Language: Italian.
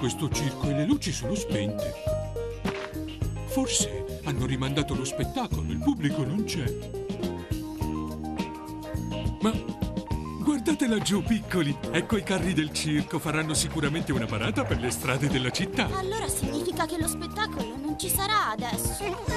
questo circo e le luci sono spente. Forse hanno rimandato lo spettacolo, il pubblico non c'è. Ma guardate laggiù, piccoli. Ecco i carri del circo, faranno sicuramente una parata per le strade della città. Allora significa che lo spettacolo non ci sarà adesso.